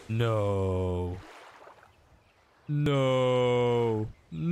No. No.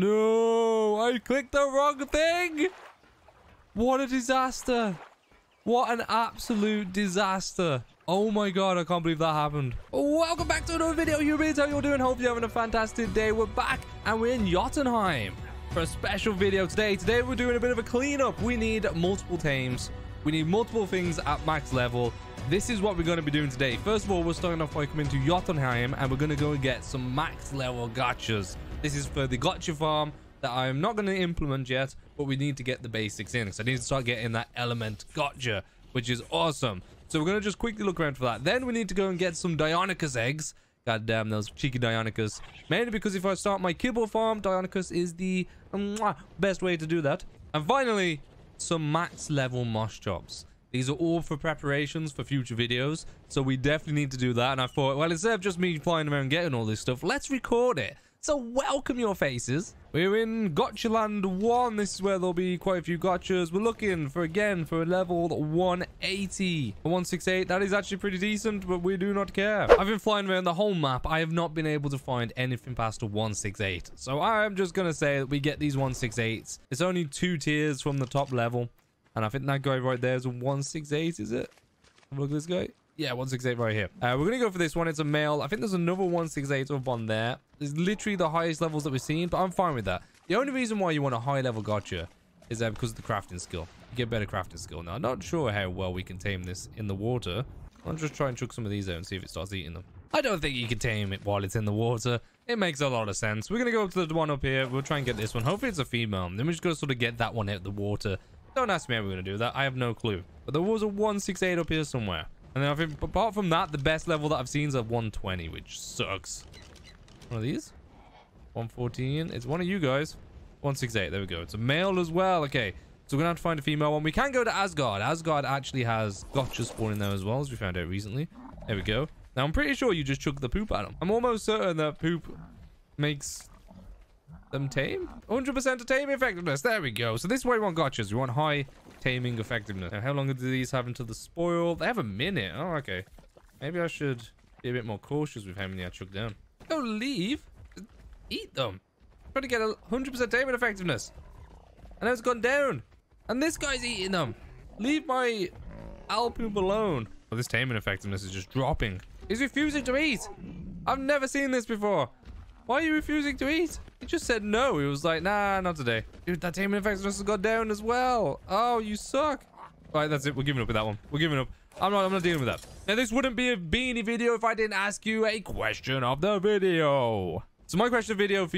No. I clicked the wrong thing. What a disaster. What an absolute disaster. Oh my god, I can't believe that happened. Welcome back to another video, humans. How you all doing? Hope you're having a fantastic day. We're back and we're in Jotunheim for a special video today. Today we're doing a bit of a cleanup. We need multiple tames. We need multiple things at max level. This is what we're going to be doing today. First of all, we're starting off by coming to Jotunheim and we're going to go and get some max level gachas. This is for the gacha farm that I'm not going to implement yet, but we need to get the basics in. So I need to start getting that element gacha, which is awesome. So we're going to just quickly look around for that. Then we need to go and get some Deinonychus eggs. God damn those cheeky Deinonychus. Mainly because if I start my kibble farm, Deinonychus is the best way to do that. And finally, some max level mosh jobs. These are all for preparations for future videos. So we definitely need to do that. And I thought, well, instead of just me flying around getting all this stuff, let's record it. So welcome your faces. We're in Gachaland 1. This is where there'll be quite a few gachas. We're looking for, again, for a level 180. 168, that is actually pretty decent, but we do not care. I've been flying around the whole map. I have not been able to find anything past a 168. So I'm just going to say that we get these 168s. It's only 2 tiers from the top level. And I think that guy right there is a 168, is it? Have a look at this guy. Yeah, 168 right here. We're going to go for this one. It's a male. I think there's another 168 up on there. It's literally the highest levels that we've seen, but I'm fine with that. The only reason why you want a high level gacha is because of the crafting skill. You get better crafting skill. Now, I'm not sure how well we can tame this in the water. I'll just try and chuck some of these out and see if it starts eating them. I don't think you can tame it while it's in the water. It makes a lot of sense. We're going to go up to the one up here. We'll try and get this one. Hopefully it's a female. Then we're just going to sort of get that one out of the water. Don't ask me how we're going to do that. I have no clue. But there was a 168 up here somewhere. And then I think, apart from that, the best level that I've seen is a 120, which sucks. One of these? 114. It's one of you guys. 168. There we go. It's a male as well. Okay. So we're going to have to find a female one. We can go to Asgard. Asgard actually has gotcha spawning there as well, as we found out recently. There we go. Now, I'm pretty sure you just chuck the poop at them. I'm almost certain that poop makes them tame. 100% to tame effectiveness. There we go. So this is why we want gotchas. We want high taming effectiveness. Now, how long do these have until the spoil? They have a minute. Oh, okay. Maybe I should be a bit more cautious with how many I chuck down. Don't leave. Just eat them. I'm trying to get a 100% taming effectiveness. And now it's gone down. And this guy's eating them. Leave my alpoop alone. Oh, this taming effectiveness is just dropping. He's refusing to eat. I've never seen this before. Why are you refusing to eat? He just said no. He was like, nah, not today. Dude, that taming effectiveness has got down as well. Oh, you suck. All right, that's it. We're giving up with that one. We're giving up. I'm not dealing with that. Now, this wouldn't be a Beanny video if I didn't ask you a question of the video. So my question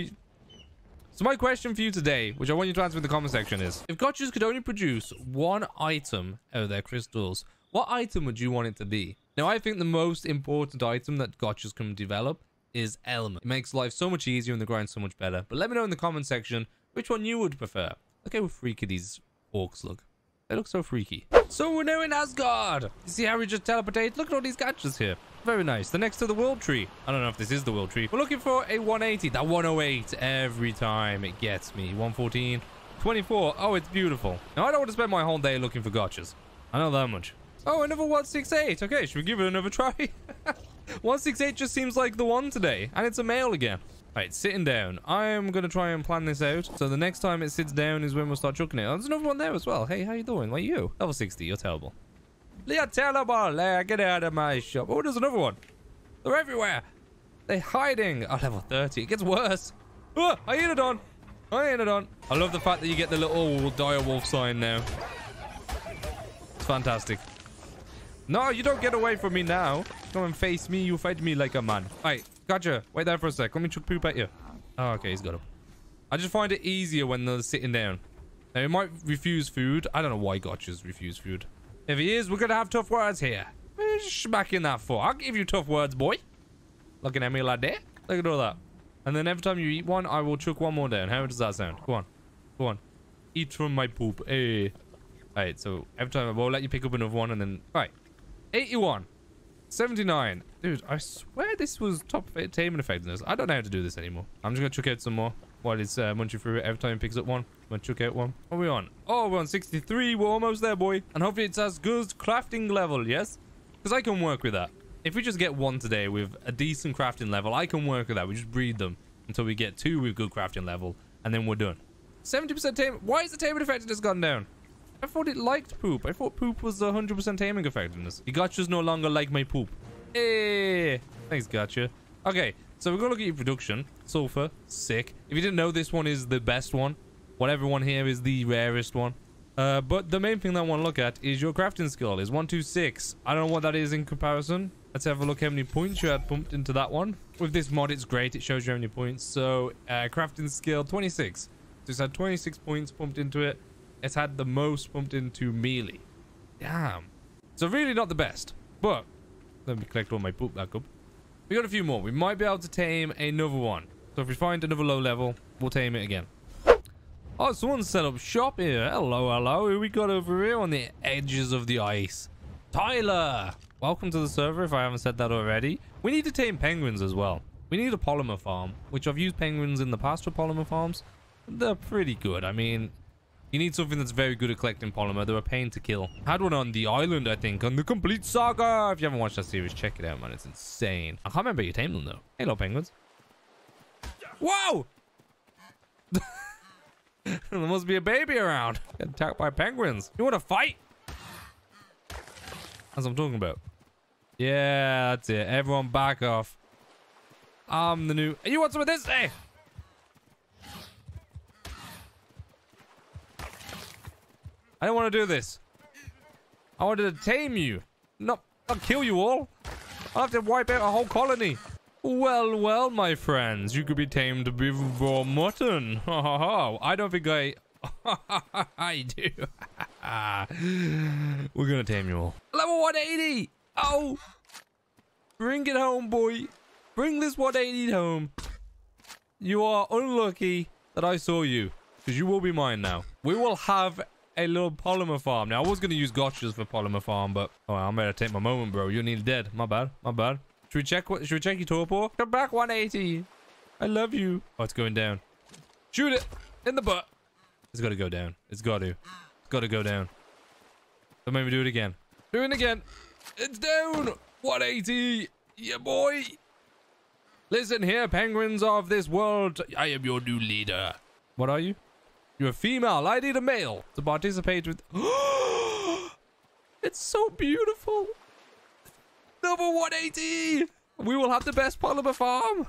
for you today, which I want you to answer in the comment section, is if gachas could only produce one item out of their crystals, what item would you want it to be? Now, I think the most important item that gachas can develop is element. It makes life so much easier and the grind so much better. But let me know in the comment section which one you would prefer. Look how freaky these orcs look. They look so freaky. So we're now in Asgard. You see how we just teleportate? Look at all these gachas here. Very nice. They're next to the world tree. I don't know if this is the world tree. We're looking for a 180. That 108 every time it gets me. 114. 24. Oh, it's beautiful. Now, I don't want to spend my whole day looking for gachas. I know that much. Oh, another 168. Okay, should we give it another try? 168 just seems like the one today. And it's a male again. Right, sitting down. I am going to try and plan this out. So the next time it sits down is when we'll start chucking it. Oh, there's another one there as well. Hey, how you doing? What are you? Level 60. You're terrible. You're terrible. Get out of my shop. Oh, there's another one. They're everywhere. They're hiding. Oh, level 30. It gets worse. Oh, I hit it on. I love the fact that you get the little dire wolf sign now. It's fantastic. No, you don't get away from me now. Come and face me. You fight me like a man. Right, gotcha. Wait there for a sec. Let me chuck poop at you. Oh, okay, he's got him. I just find it easier when they're sitting down. Now, he might refuse food. I don't know why gotchas refuse food. If he is, we're going to have tough words here. What are you smacking that for? I'll give you tough words, boy. Looking at me like that. Look at all that. And then every time you eat one, I will chuck one more down. How does that sound? Go on. Go on. Eat from my poop. Hey. Alright, so every time I will let you pick up another one and then... Right. 81. 79. Dude, I swear this was top taming effectiveness. I don't know how to do this anymore. I'm just going to chuck out some more while it's munching through it. Every time it picks up one, I'm going to chuck out one. What are we on? Oh, we're on 63. We're almost there, boy. And hopefully it's as good as crafting level, yes? Because I can work with that. If we just get one today with a decent crafting level, I can work with that. We just breed them until we get 2 with good crafting level, and then we're done. 70% tame. Why is the taming effectiveness gone down? I thought it liked poop. I thought poop was 100% taming effectiveness. The Gachas no longer like my poop. Hey, thanks, Gacha. Okay, so we're gonna look at your production. Sulfur, sick. If you didn't know, this one is the best one. Whatever one here is the rarest one. But the main thing that I want to look at is your crafting skill. Is 126. I don't know what that is in comparison. Let's have a look how many points you had pumped into that one. With this mod, it's great. It shows you how many points. So, crafting skill 26. So it's had 26 points pumped into it. It's had the most pumped into melee. Damn. So really not the best. But let me collect all my poop back up. We got a few more. We might be able to tame another one. So if we find another low level, we'll tame it again. Oh, someone's set up shop here. Hello, hello. Who we got over here on the edges of the ice? Tyler. Welcome to the server if I haven't said that already. We need to tame penguins as well. We need a polymer farm, which I've used penguins in the past for polymer farms. They're pretty good. I mean, you need something that's very good at collecting polymer. They're a pain to kill. Had one on the island, I think, on the Complete Saga. If you haven't watched that series, check it out, man. It's insane. I can't remember you tamed them, though. Hello, penguins. Whoa! There must be a baby around. Get attacked by penguins. You want to fight? That's what I'm talking about. Yeah, that's it. Everyone back off. I'm the new... You want some of this? Hey! I don't want to do this. I wanted to tame you. Not kill you all. I'll have to wipe out a whole colony. Well, well, my friends. You could be tamed before mutton. Ha ha ha. I don't think I... I do. We're gonna tame you all. Level 180! Oh! Bring it home, boy. Bring this 180 home. You are unlucky that I saw you, because you will be mine now. We will have a little polymer farm. Now, I was going to use gotchas for polymer farm, but... Oh, I'm going to take my moment, bro. You're nearly dead. My bad. My bad. Should we check your torpor? Come back, 180. I love you. Oh, it's going down. Shoot it. In the butt. It's got to go down. It's got to. It's got to go down. Don't make me do it again. Do it again. It's down. 180. Yeah, boy. Listen here, penguins of this world. I am your new leader. What are you? You're a female. I need a male to participate with... It's so beautiful. Number 180. We will have the best polymer farm.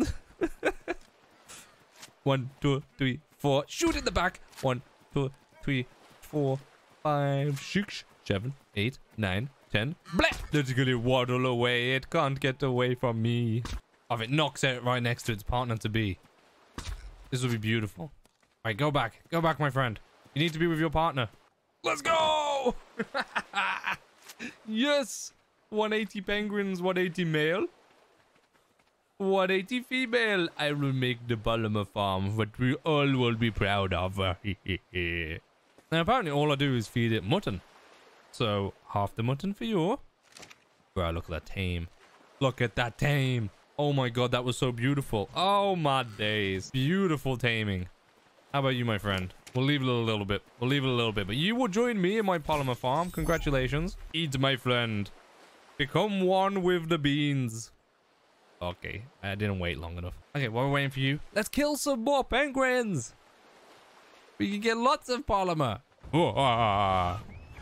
1, 2, 3, 4. Shoot in the back. 1, 2, 3, 4, 5, 6, 7, 8, 9, 10. Blah! Let's get it waddle away. It can't get away from me. Oh, it knocks out right next to its partner to be. This will be beautiful. All right, go back. Go back, my friend. You need to be with your partner. Let's go! Yes! 180 penguins, 180 male. 180 female. I will make the polymer farm, what we all will be proud of. Now, apparently all I do is feed it mutton. So, half the mutton for you. Bro, look at that tame. Look at that tame. Oh my god, that was so beautiful. Oh my days. Beautiful taming. How about you, my friend? We'll leave it a little bit. We'll leave it a little bit. But you will join me in my polymer farm. Congratulations. Eat, my friend. Become one with the beans. Okay. I didn't wait long enough. Okay, while we're waiting for you, let's kill some more penguins. We can get lots of polymer. Oh, ah.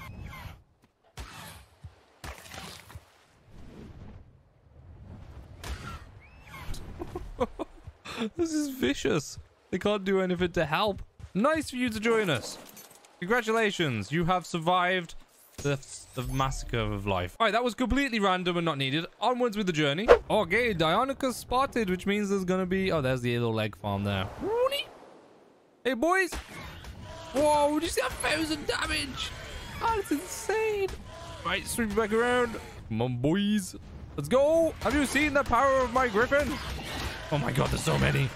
This is vicious. They can't do anything to help. Nice for you to join us. Congratulations. You have survived the massacre of life. All right, that was completely random and not needed. Onwards with the journey. Okay, Deinonychus spotted, which means there's going to be... Oh, there's the little egg farm there. Hey, boys. Whoa, did you see 1,000 damage? Oh, that's insane. All right, sweep it back around. Come on, boys. Let's go. Have you seen the power of my griffin? Oh my god, there's so many.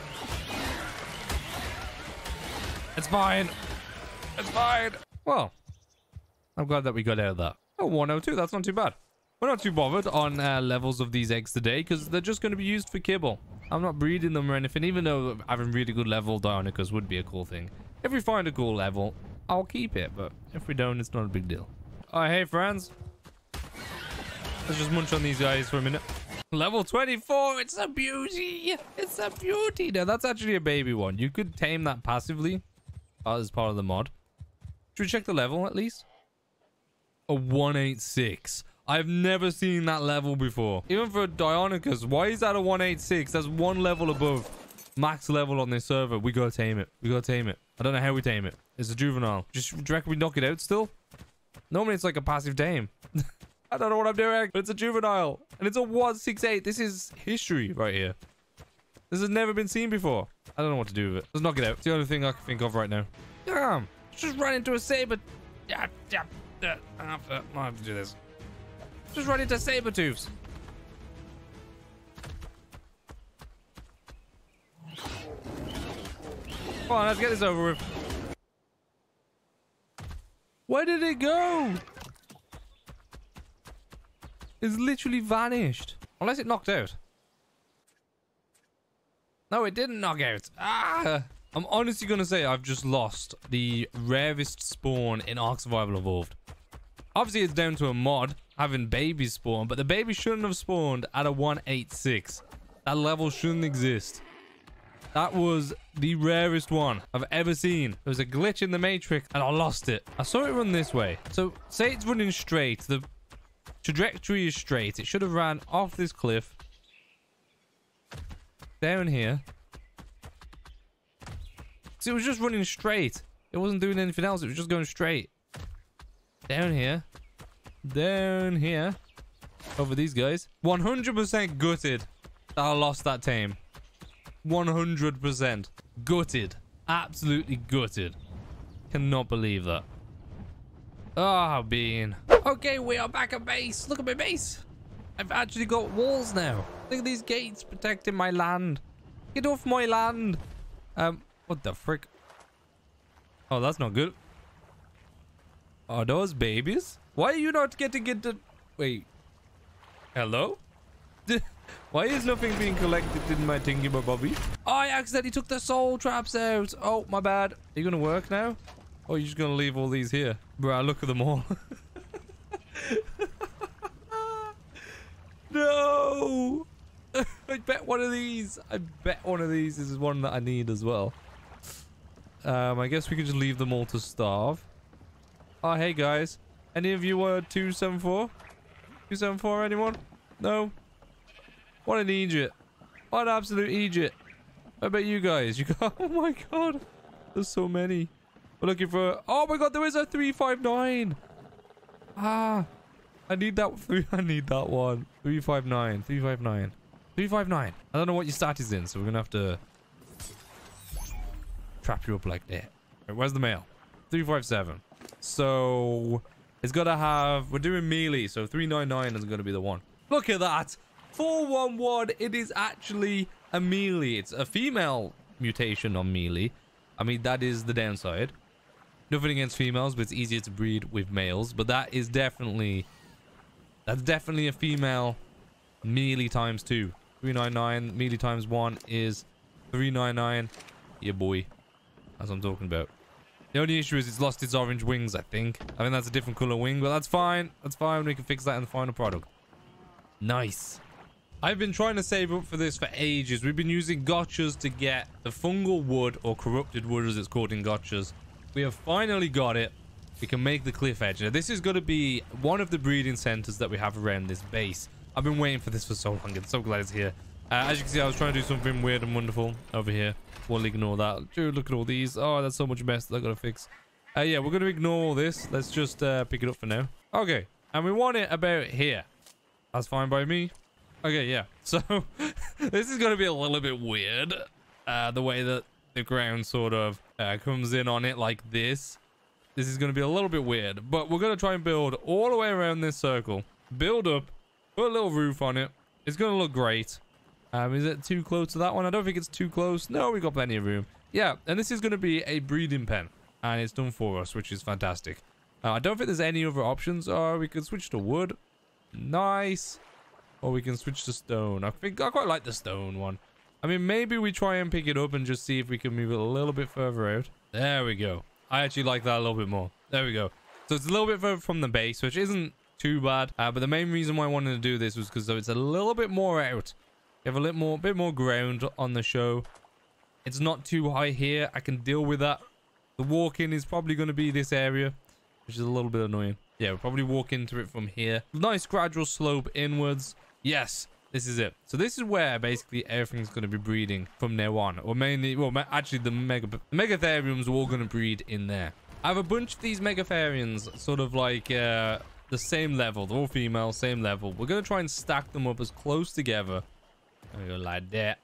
It's fine. It's fine. Well, I'm glad that we got out of that. Oh, 102. That's not too bad. We're not too bothered on levels of these eggs today because they're just going to be used for kibble. I'm not breeding them or anything, even though having really good level Deinonychus would be a cool thing. If we find a cool level, I'll keep it. But if we don't, it's not a big deal. All right, hey, friends. Let's just munch on these guys for a minute. Level 24. It's a beauty. It's a beauty. Now, that's actually a baby one. You could tame that passively as part of the mod. Should we check the level at least? A 186. I've never seen that level before. Even for Deinonychus, why is that a 186? That's one level above max level on this server. We gotta tame it. We gotta tame it. I don't know how we tame it. It's a juvenile. Do you reckon we knock it out still? Normally it's like a passive tame. I don't know what I'm doing, but it's a juvenile. And it's a 168. This is history right here. This has never been seen before. I don't know what to do with it. Let's knock it out. It's the only thing I can think of right now. Damn. Just run into a saber. I have to do this. Just run into saber-tooths. Come on, let's get this over with. Where did it go? It's literally vanished. Unless it knocked out. No, it didn't knock out. Ah! I'm honestly going to say I've just lost the rarest spawn in ARK Survival Evolved. Obviously, it's down to a mod having babies spawn, but the baby shouldn't have spawned at a 186. That level shouldn't exist. That was the rarest one I've ever seen. There was a glitch in the matrix and I lost it. I saw it run this way. So say it's running straight. The trajectory is straight. It should have ran off this cliff. Down here. So it was just running straight. It wasn't doing anything else. It was just going straight. Down here. Down here. Over these guys. 100% gutted that I lost that tame. 100% gutted. Absolutely gutted. Cannot believe that. Ah, Bean. Okay, we are back at base. Look at my base. I've actually got walls now. Look at these gates protecting my land. Get off my land. What the frick? Oh, that's not good. Are those babies? Why are you not getting into... Wait. Hello? Why is nothing being collected in my thingy-ma-bobby? Oh, I accidentally took the soul traps out. Oh, my bad. Are you going to work now? Or are you just going to leave all these here? Bruh, look at them all. No! I bet one of these. I bet one of these is one that I need as well. I guess we could just leave them all to starve. Oh, hey guys. Any of you 274? 274 anyone? No? What an Egypt. What an absolute Egypt. What about you guys? You go, oh my god. There's so many. We're looking for... Oh my god, there is a 359. Ah. I need that. I need that one. 359. 359. 359. I don't know what your stat is in, so we're going to have to trap you up like that. Right, where's the mail? 357. So it's got to have... We're doing melee, so 399 is going to be the one. Look at that. 411. It is actually a melee. It's a female mutation on melee. I mean, that is the downside. Nothing against females, but it's easier to breed with males. But that is definitely... That's definitely a female melee times 2. 399. Melee times 1 is 399. Yeah, boy. That's what I'm talking about. The only issue is it's lost its orange wings, I think. I think that's a different color wing, but that's fine. That's fine. We can fix that in the final product. Nice. I've been trying to save up for this for ages. We've been using gachas to get the fungal wood, or corrupted wood as it's called in gachas. We have finally got it. We can make the cliff edge. Now, this is going to be one of the breeding centers that we have around this base. I've been waiting for this for so long. I'm so glad it's here. As you can see, I was trying to do something weird and wonderful over here. We'll ignore that. Dude, look at all these. Oh, that's so much mess that I've got to fix. Yeah, we're going to ignore all this. Let's just pick it up for now. Okay. And we want it about here. That's fine by me. Okay, yeah. So, this is going to be a little bit weird. The way that the ground sort of comes in on it like this. This is going to be a little bit weird. But we're going to try and build all the way around this circle. Build up. Put a little roof on it. It's going to look great. Is it too close to that one? I don't think it's too close. No, we got plenty of room. Yeah, and this is going to be a breeding pen. And it's done for us, which is fantastic. I don't think there's any other options. We could switch to wood. Nice. Or we can switch to stone. I think I quite like the stone one. I mean, maybe we try and pick it up and just see if we can move it a little bit further out. There we go. I actually like that a little bit more. There we go. So it's a little bit further from the base, which isn't too bad. But the main reason why I wanted to do this was because it's a little bit more out. You have a little bit more ground on the show. It's not too high here. I can deal with that. The walk-in is probably going to be this area, which is a little bit annoying. Yeah, we'll probably walk into it from here. Nice gradual slope inwards. Yes, this is it. So this is where basically everything's going to be breeding from now on. Or mainly, well, actually the Megatheriums are all going to breed in there. I have a bunch of these Megatheriums sort of like the same level. They're all female, same level. We're going to try and stack them up as close together. There we go, like that.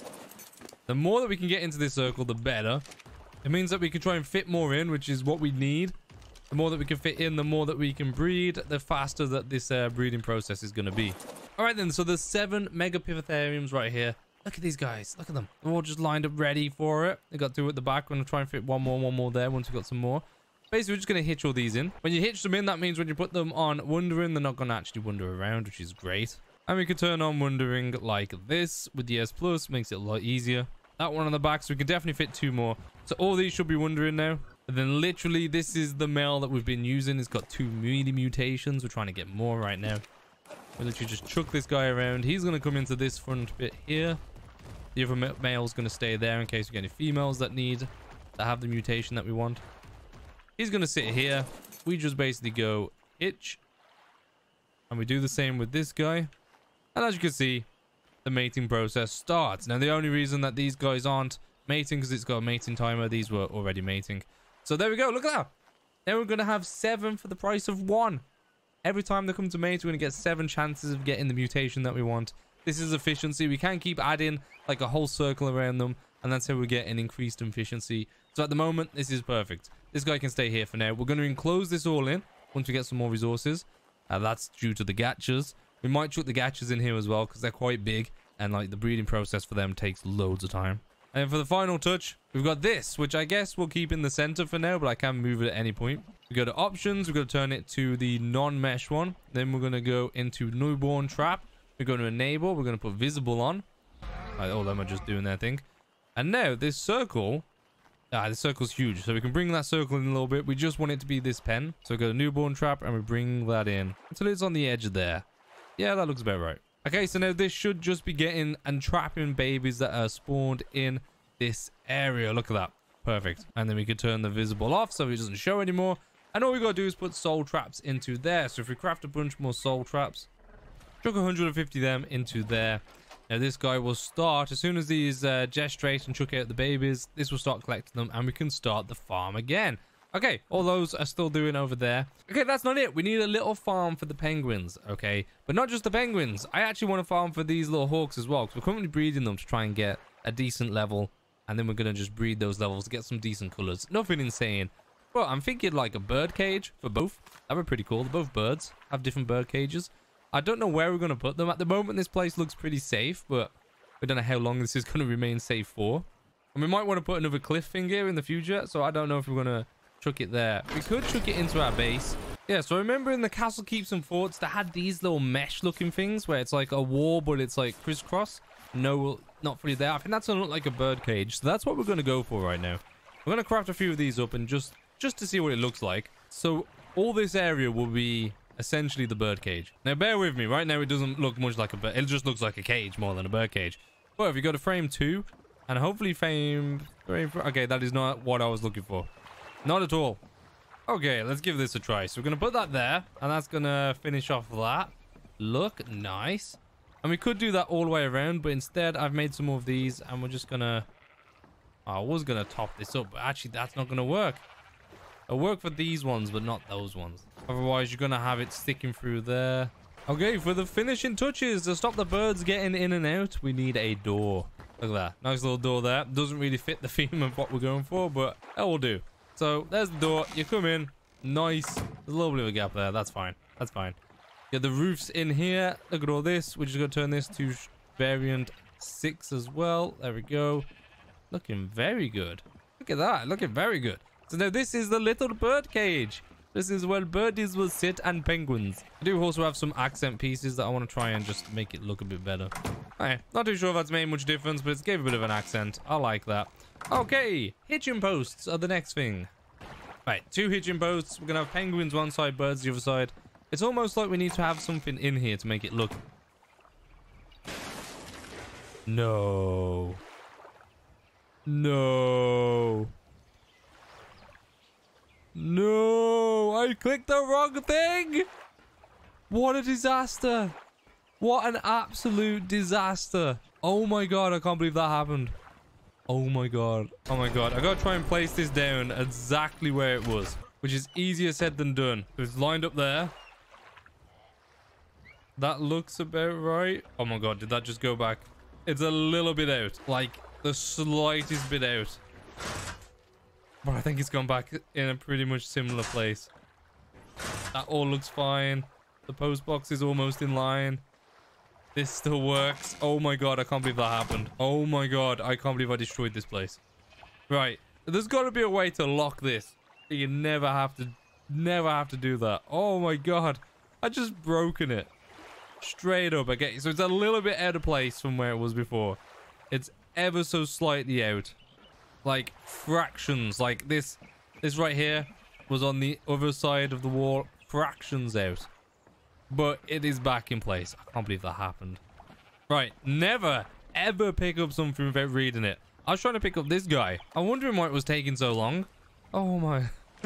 The more that we can get into this circle, the better. It means that we can try and fit more in, which is what we need. The more that we can fit in, the more that we can breed, the faster that this breeding process is going to be. All right, then. So there's 7 Megapitheriums right here. Look at these guys. Look at them. They're all just lined up ready for it. They got 2 at the back. We're going to try and fit one more there once we've got some more. Basically, we're just going to hitch all these in. When you hitch them in, that means when you put them on wandering, they're not going to actually wander around, which is great. And we can turn on wandering like this with the S+. Makes it a lot easier. That one on the back, so we can definitely fit 2 more. So all these should be wandering now. And then literally, this is the male that we've been using. It's got 2 mini mutations. We're trying to get more right now. We'll literally just chuck this guy around. He's going to come into this front bit here. The other male's going to stay there in case we get any females that have the mutation that we want. He's going to sit here. We just basically go hitch. And we do the same with this guy. And as you can see, the mating process starts. Now, the only reason that these guys aren't mating because it's got a mating timer. These were already mating. So there we go. Look at that. Now we're going to have 7 for the price of 1. Every time they come to mate, we're going to get 7 chances of getting the mutation that we want. This is efficiency. We can't keep adding like a whole circle around them. And that's how we get an increased efficiency. So at the moment, this is perfect. This guy can stay here for now. We're going to enclose this all in once we get some more resources. That's due to the gachas. We might chuck the gachas in here as well because they're quite big. And like the breeding process for them takes loads of time. And for the final touch, we've got this, which I guess we'll keep in the center for now, but I can move it at any point. We go to options. We're going to turn it to the non-mesh one. Then we're going to go into newborn trap. We're going to enable. We're going to put visible on. All of them are just doing their thing. And now this circle, this circle's huge. So we can bring that circle in a little bit. We just want it to be this pen. So we go to newborn trap and we bring that in until it's on the edge there. Yeah, that looks about right. Okay, so now this should just be getting and trapping babies that are spawned in this area. Look at that. Perfect. And then we can turn the visible off so it doesn't show anymore. And all we got to do is put soul traps into there. So if we craft a bunch more soul traps, chuck 150 of them into there. Now this guy will start, as soon as these gestrate and chuck out the babies, this will start collecting them and we can start the farm again. Okay, all those are still doing over there. Okay, that's not it. We need a little farm for the penguins, okay? But not just the penguins. I actually want to farm for these little hawks as well, because we're currently breeding them to try and get a decent level. And then we're going to just breed those levels to get some decent colors. Nothing insane. Well, I'm thinking like a bird cage for both. That would be pretty cool. They're both birds. Have different bird cages. I don't know where we're going to put them. At the moment, this place looks pretty safe, but we don't know how long this is going to remain safe for. And we might want to put another cliff thing here in the future, so I don't know if we're going to chuck it there. We could chuck it into our base. Yeah, so I remember in the Castle Keeps and Forts, they had these little mesh looking things where it's like a wall, but it's like crisscross. No, not fully there. I think that's going to look like a bird cage. So that's what we're going to go for right now. We're going to craft a few of these up and just to see what it looks like. So all this area will be essentially the bird cage. Now bear with me. Right now it doesn't look much like a bird. It just looks like a cage more than a bird cage. But if you go to frame 2 and hopefully frame... Okay, that is not what I was looking for. Not at all. Okay, let's give this a try. So we're going to put that there. And that's going to finish off that. Look, nice. And we could do that all the way around. But instead, I've made some more of these. And we're just going to... I was going to top this up. But actually, that's not going to work. It'll work for these ones, but not those ones. Otherwise, you're going to have it sticking through there. Okay, for the finishing touches, to stop the birds getting in and out, we need a door. Look at that. Nice little door there. Doesn't really fit the theme of what we're going for, but that will do. So there's the door. You come in. Nice. There's a little bit of a gap there. That's fine. That's fine. Get the roofs in here. Look at all this. We're just going to turn this to variant 6 as well. There we go. Looking very good. Look at that. Looking very good. So now this is the little bird cage. This is where birdies will sit and penguins. I do also have some accent pieces that I want to try and just make it look a bit better. Alright, not too sure if that's made much difference, but it's gave a bit of an accent. I like that. Okay, hitching posts are the next thing. Right, 2 hitching posts. We're going to have penguins one side, birds the other side. It's almost like we need to have something in here to make it look... No. No. No. I clicked the wrong thing. What a disaster. What an absolute disaster. Oh my god, I can't believe that happened. Oh my god. Oh my god. I gotta try and place this down exactly where it was, which is easier said than done. It's lined up there. That looks about right. Oh my god, did that just go back? It's a little bit out. Like, the slightest bit out. But I think it's gone back in a pretty much similar place. That all looks fine. The post box is almost in line. This still works. Oh my god, I can't believe that happened. Oh my god, I can't believe I destroyed this place. Right, there's got to be a way to lock this. You never have to do that. Oh my god, I just broken it. Straight up. Okay, so it's a little bit out of place from where it was before. It's ever so slightly out. Like fractions. Like this right here was on the other side of the wall. Fractions out. But it is back in place. I can't believe that happened. Right, never ever pick up something without reading it. I was trying to pick up this guy. I'm wondering why it was taking so long. Oh my.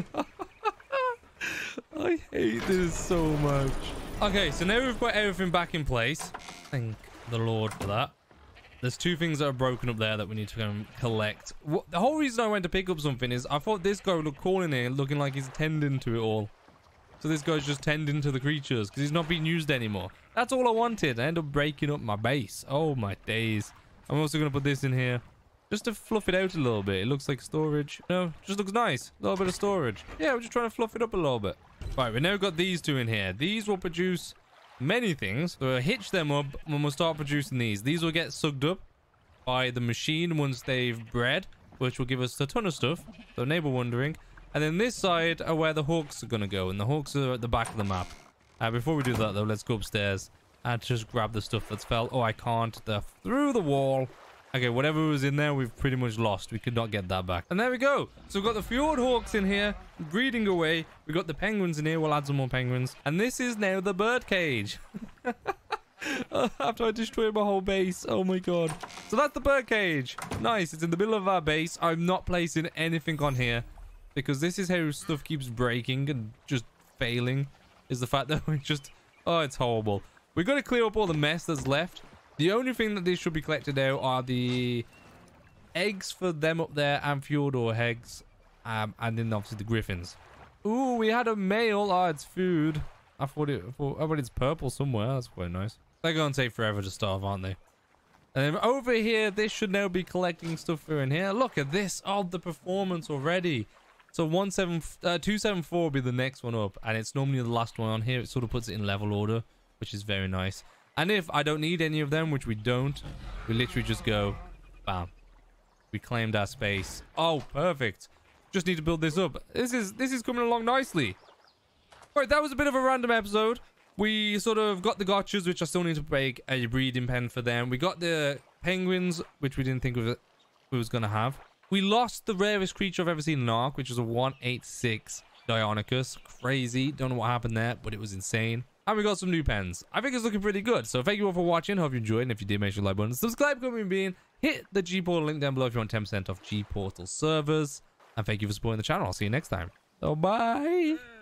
I hate this so much. Okay, so now we've got everything back in place. Thank the Lord for that. There's two things that are broken up there that we need to go and collect. The whole reason I went to pick up something is I thought this guy would look cool in here, looking like he's tending to it all. So this guy's just tending to the creatures because he's not being used anymore. That's all I wanted. I ended up breaking up my base. Oh my days. I'm also going to put this in here just to fluff it out a little bit. It looks like storage. No, just looks nice. A little bit of storage. Yeah, we're just trying to fluff it up a little bit. Right, we now got these two in here. These will produce many things. So we'll hitch them up when we'll start producing these. These will get sucked up by the machine once they've bred, which will give us a ton of stuff. So neighbor wondering. And then this side are where the hawks are going to go. And the hawks are at the back of the map. Before we do that, though, let's go upstairs and just grab the stuff that's fell. Oh, I can't. They're through the wall. Okay, whatever was in there, we've pretty much lost. We could not get that back. And there we go. So we've got the Fjordhawks in here, breeding away. We've got the penguins in here. We'll add some more penguins. And this is now the bird cage. After I destroyed my whole base. Oh my god. So that's the bird cage. Nice. It's in the middle of our base. I'm not placing anything on here, because this is how stuff keeps breaking and just failing, is the fact that we just... Oh, it's horrible. We've got to clear up all the mess that's left. The only thing that these should be collected now are the eggs for them up there and Fjordur eggs. And then obviously the griffins. Ooh, we had a male. Oh, it's food. I thought it's purple somewhere. That's quite nice. They're going to take forever to starve, aren't they? And then over here, this should now be collecting stuff for in here. Look at this. Oh, the performance already. So 274 will be the next one up, and it's normally the last one on here. It sort of puts it in level order, which is very nice. And if I don't need any of them, which we don't, we literally just go, bam. We claimed our space. Oh, perfect. Just need to build this up. This is coming along nicely. All right, that was a bit of a random episode. We sort of got the gachas, which I still need to make a breeding pen for them. We got the penguins, which we didn't think we was going to have. We lost the rarest creature I've ever seen in ARK, which was a 186 Deinonychus. Crazy. Don't know what happened there, but it was insane. And we got some new pens. I think it's looking pretty good. So thank you all for watching. Hope you enjoyed. And if you did, make sure you like button, subscribe, comment, and bean. Hit the G Portal link down below if you want 10% off G Portal servers. And thank you for supporting the channel. I'll see you next time. So bye.